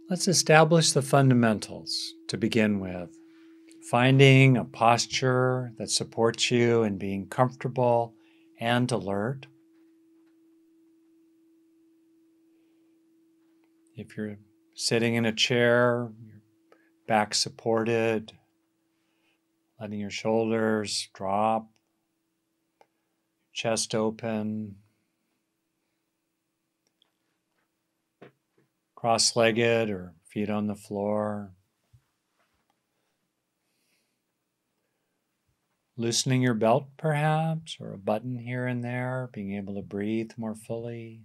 Let's establish the fundamentals to begin with. Finding a posture that supports you in being comfortable and alert. If you're sitting in a chair, your back supported, letting your shoulders drop, chest open, cross-legged or feet on the floor. Loosening your belt perhaps, or a button here and there, being able to breathe more fully.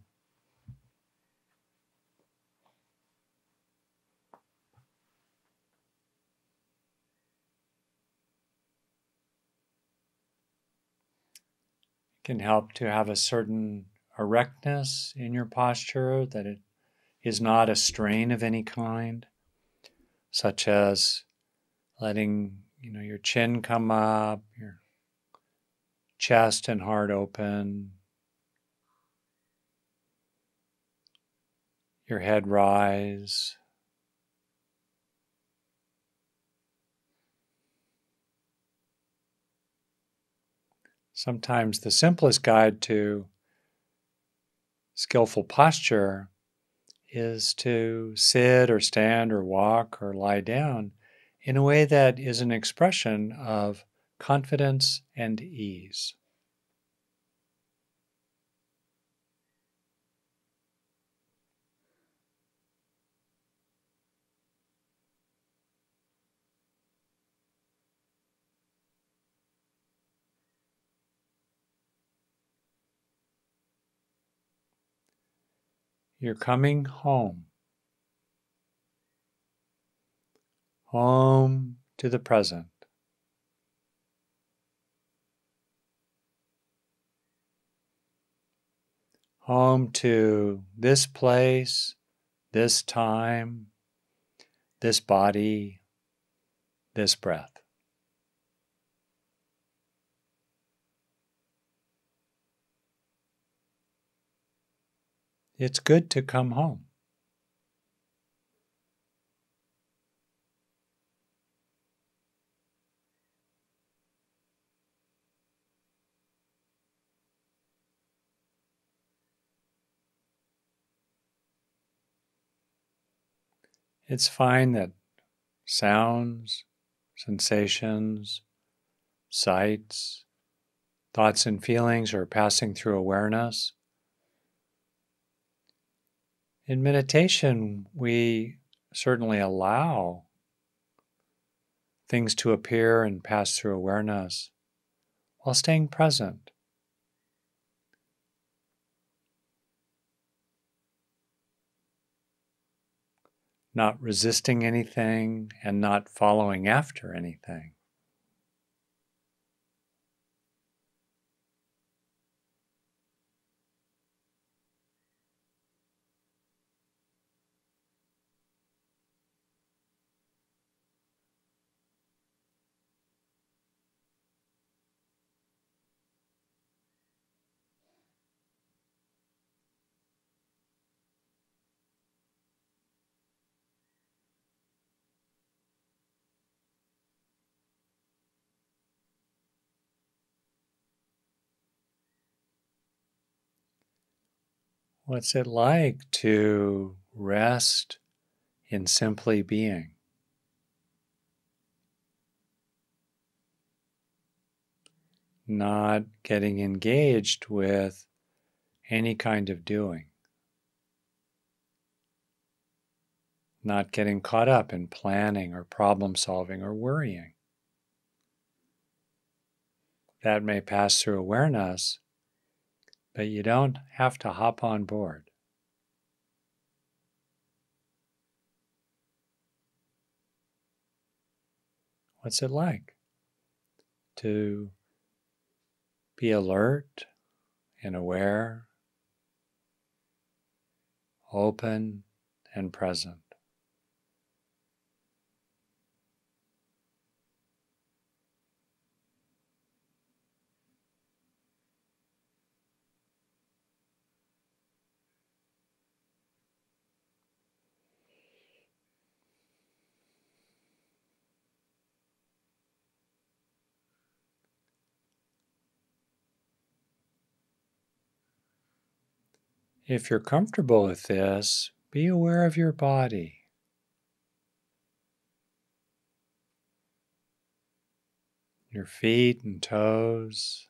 It can help to have a certain erectness in your posture, that it is not a strain of any kind, such as letting your chin come up, your chest and heart open, your head rise. Sometimes the simplest guide to skillful posture is to sit or stand or walk or lie down in a way that is an expression of confidence and ease. You're coming home. Home to the present. Home to this place, this time, this body, this breath. It's good to come home. It's fine that sounds, sensations, sights, thoughts and feelings are passing through awareness. In meditation, we certainly allow things to appear and pass through awareness while staying present. Not resisting anything and not following after anything. What's it like to rest in simply being? Not getting engaged with any kind of doing. Not getting caught up in planning or problem solving or worrying. That may pass through awareness, but you don't have to hop on board. What's it like to be alert and aware, open and present? If you're comfortable with this, be aware of your body. Your feet and toes,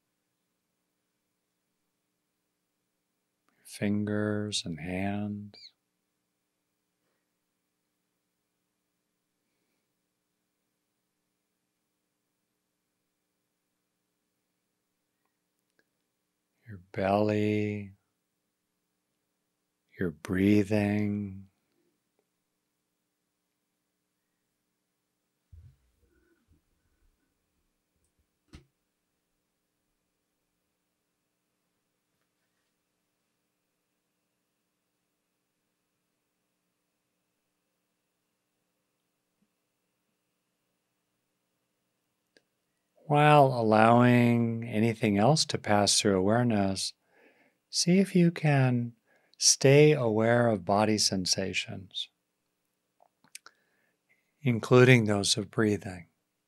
fingers and hands. Your belly, your breathing. While allowing anything else to pass through awareness, see if you can stay aware of body sensations, including those of breathing.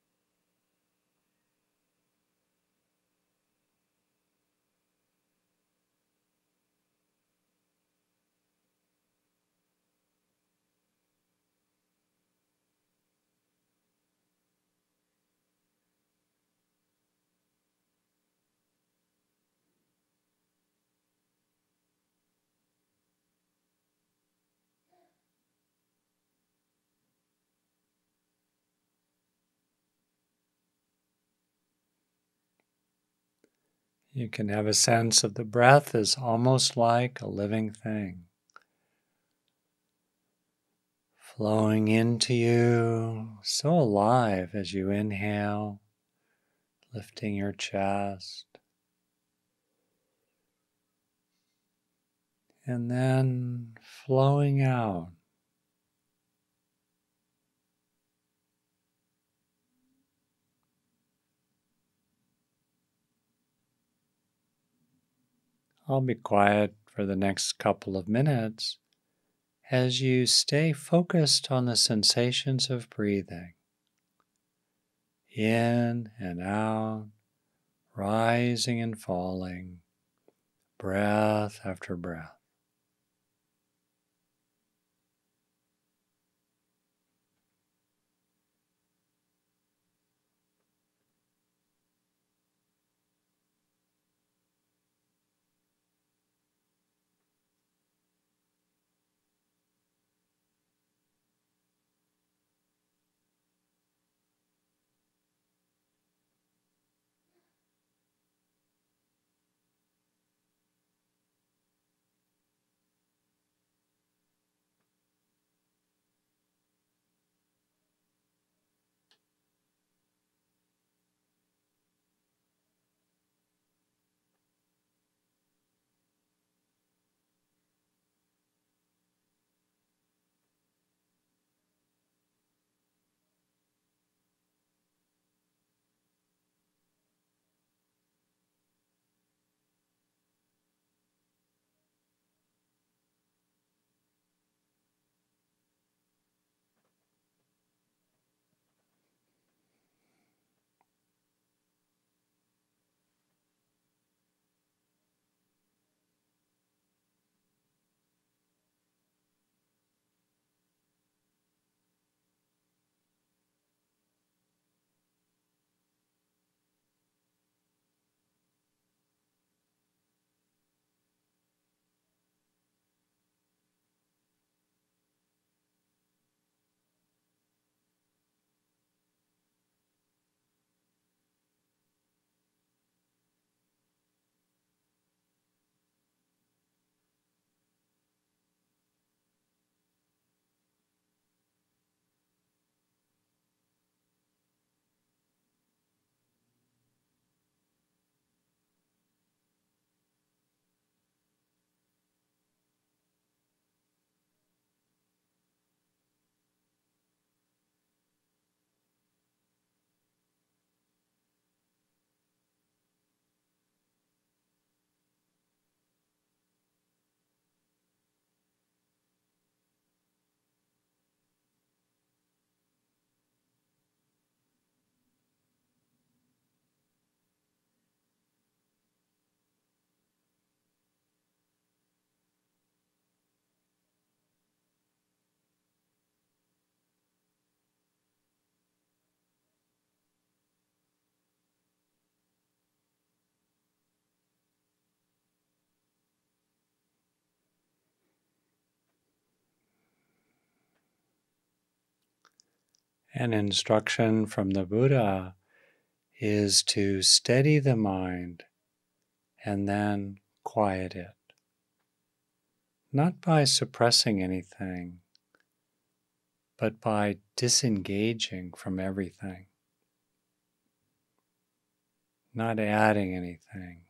You can have a sense of the breath as almost like a living thing, flowing into you, so alive as you inhale, lifting your chest, and then flowing out. I'll be quiet for the next couple of minutes as you stay focused on the sensations of breathing, in and out, rising and falling, breath after breath. An instruction from the Buddha is to steady the mind and then quiet it, not by suppressing anything, but by disengaging from everything, not adding anything,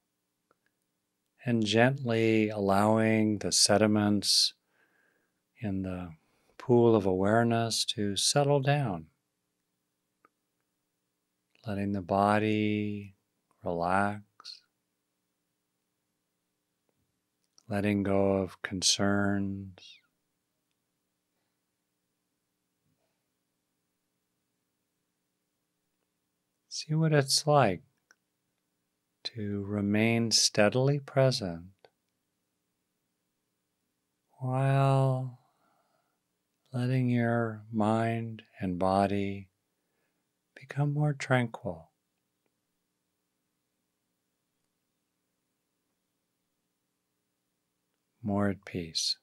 and gently allowing the sediments in the pool of awareness to settle down, letting the body relax, letting go of concerns. See what it's like to remain steadily present while letting your mind and body become more tranquil, more at peace.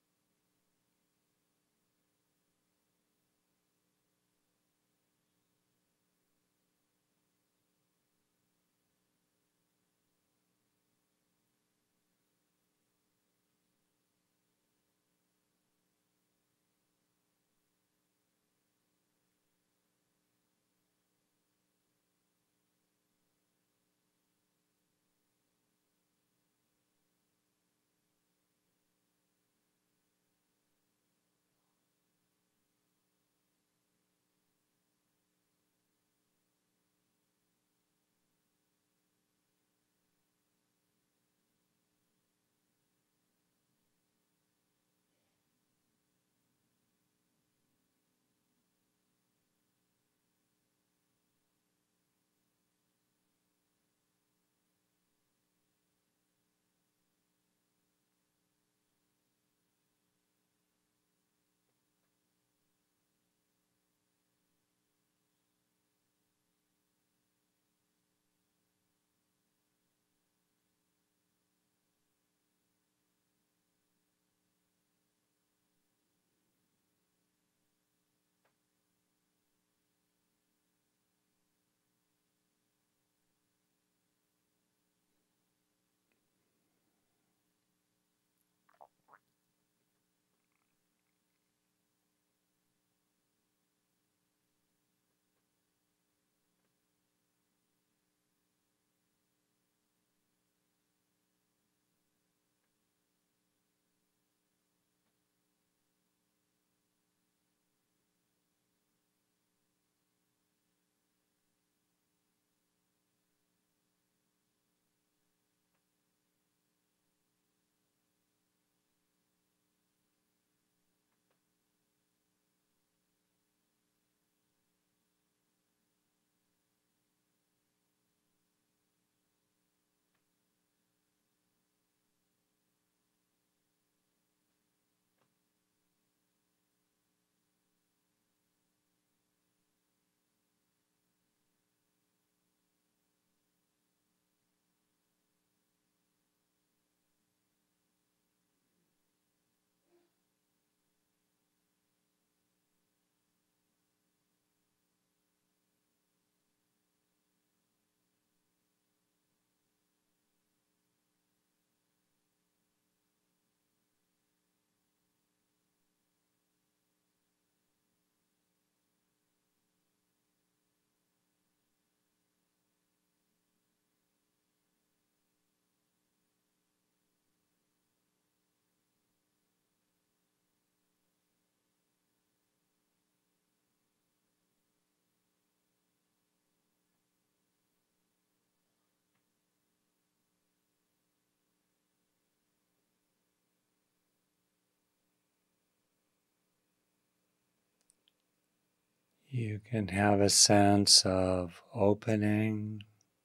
You can have a sense of opening.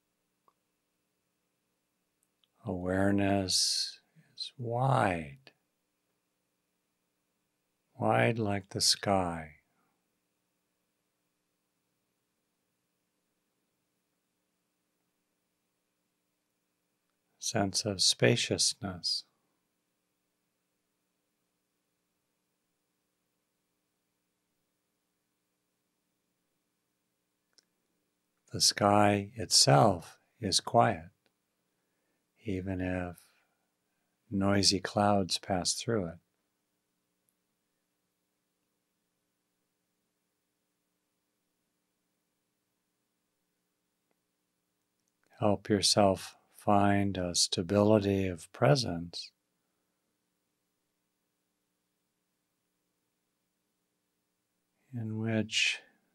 Awareness is wide, wide like the sky. Sense of spaciousness. The sky itself is quiet, even if noisy clouds pass through it. Help yourself find a stability of presence in which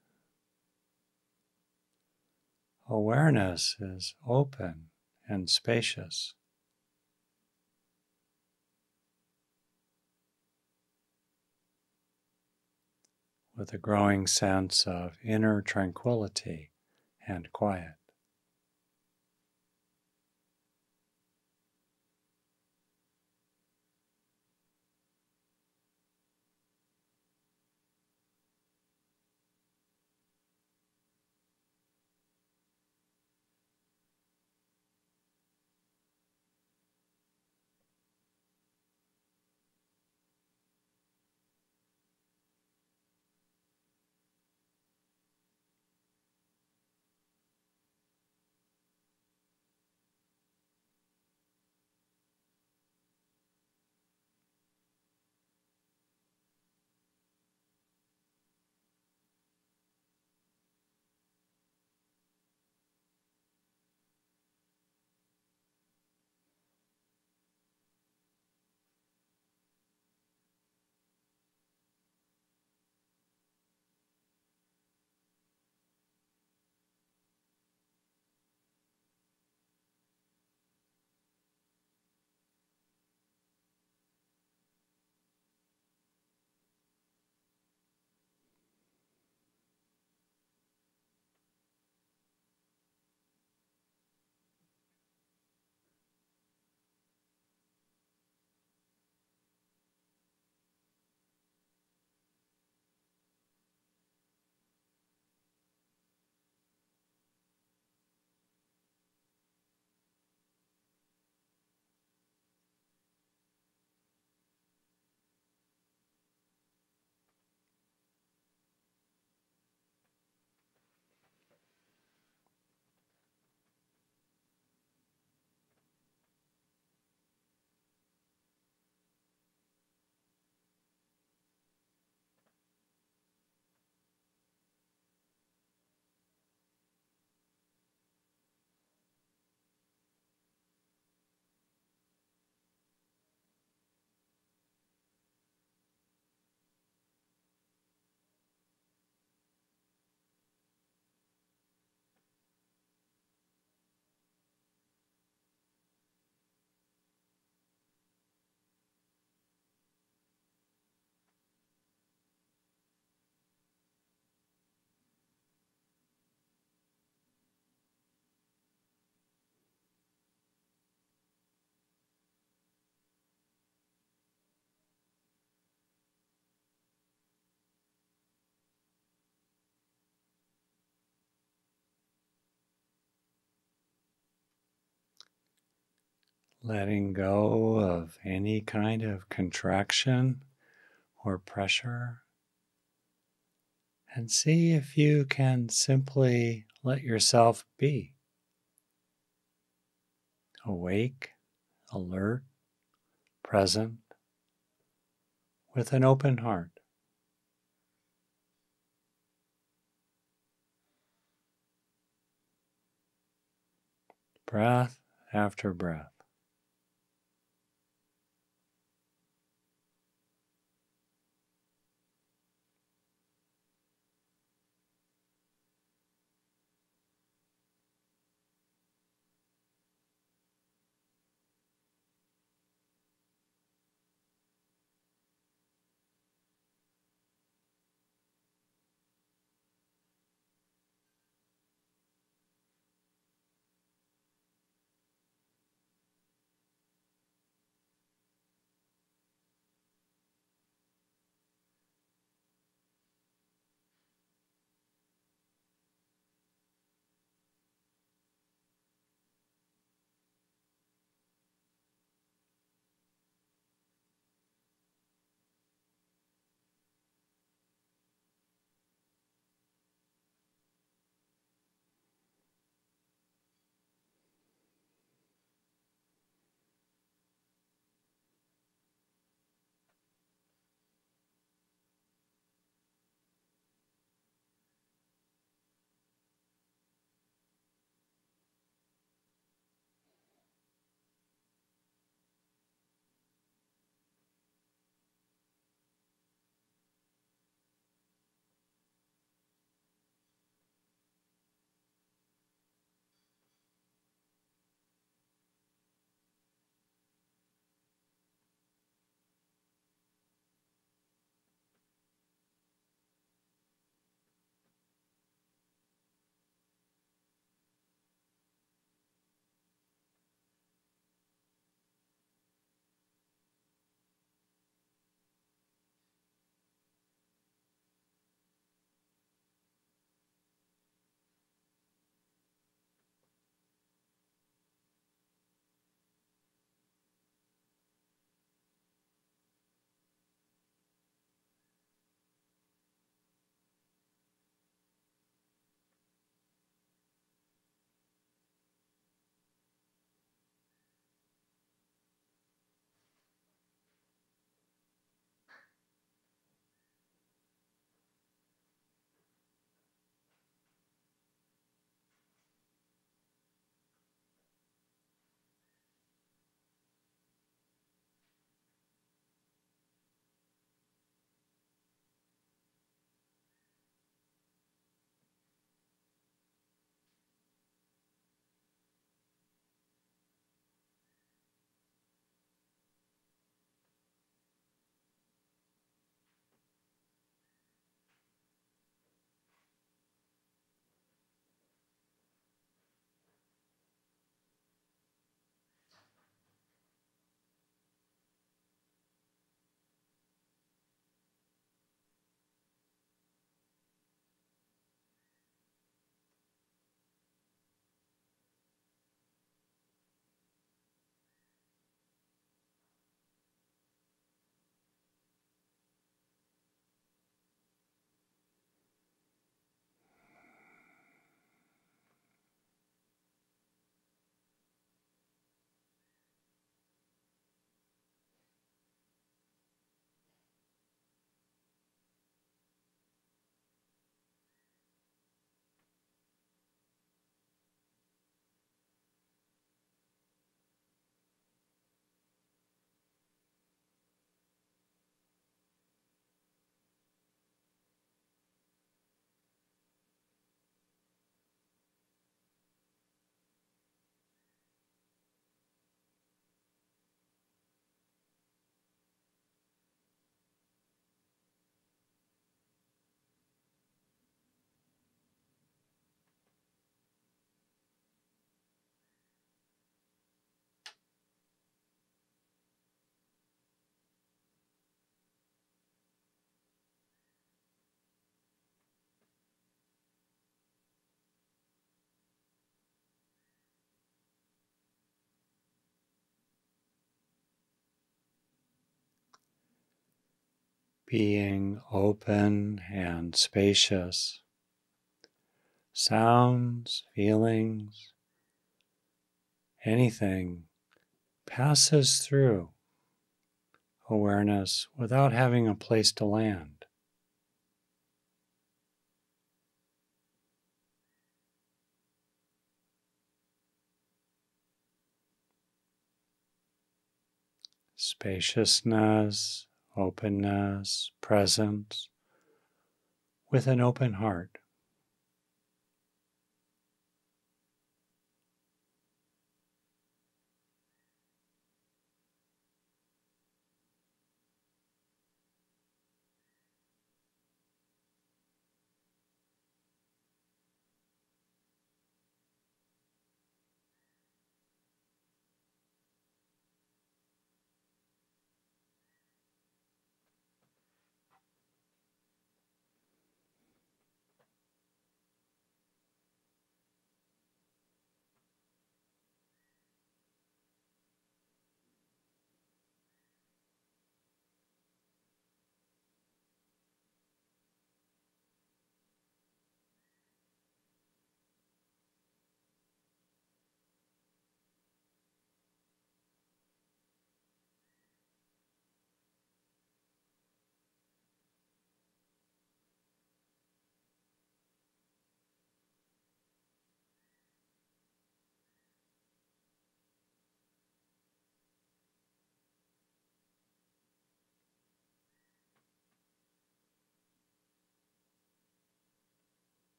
awareness is open and spacious, with a growing sense of inner tranquility and quiet. Letting go of any kind of contraction or pressure, and see if you can simply let yourself be awake, alert, present, with an open heart. Breath after breath. being open and spacious. Sounds, feelings, anything passes through awareness without having a place to land. Spaciousness, openness, presence with an open heart.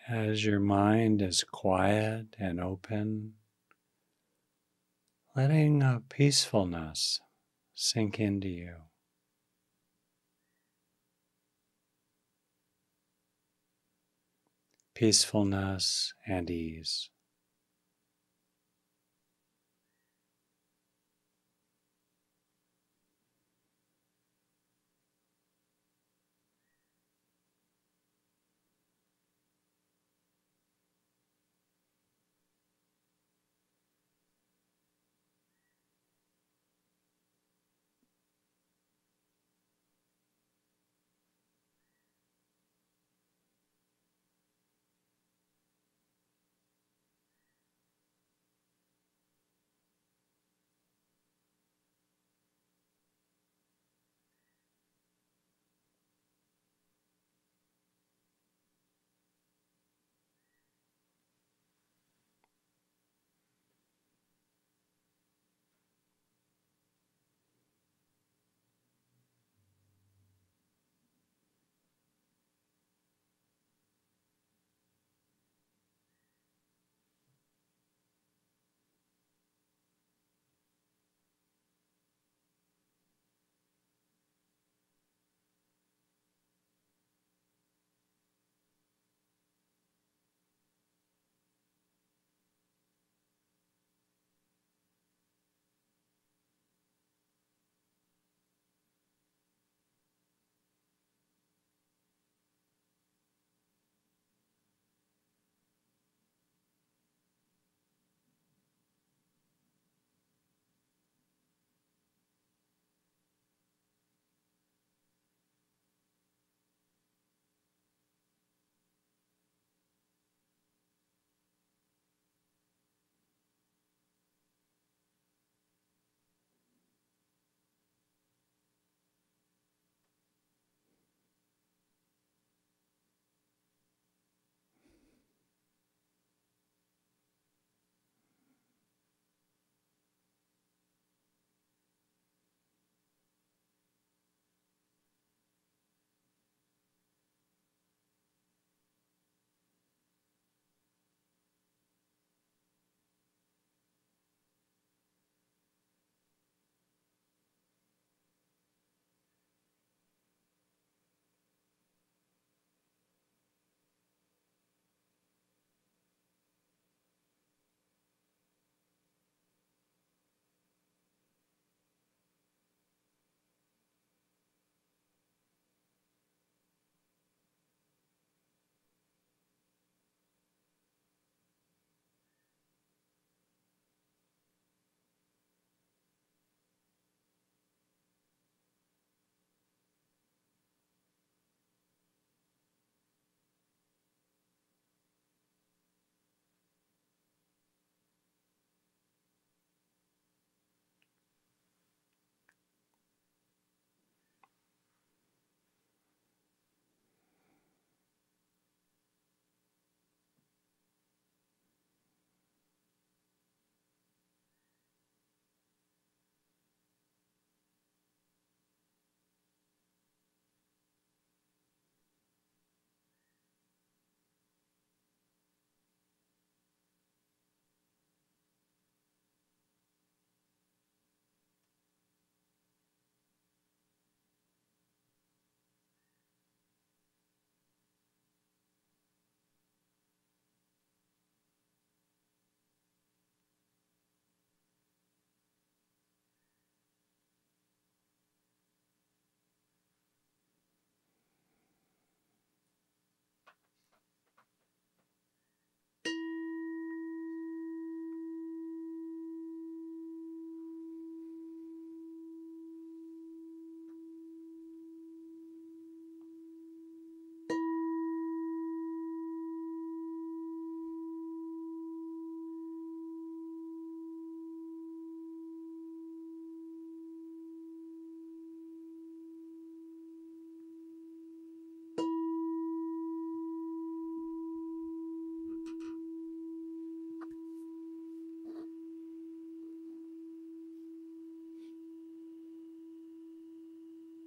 As your mind is quiet and open, letting a peacefulness sink into you. Peacefulness and ease.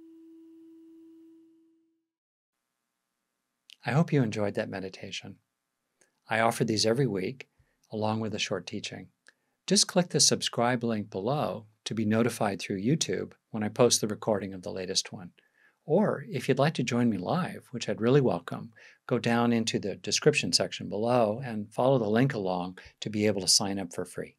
I hope you enjoyed that meditation. I offer these every week, along with a short teaching. Just click the subscribe link below to be notified through YouTube when I post the recording of the latest one. Or if you'd like to join me live, which I'd really welcome, go down into the description section below and follow the link along to be able to sign up for free.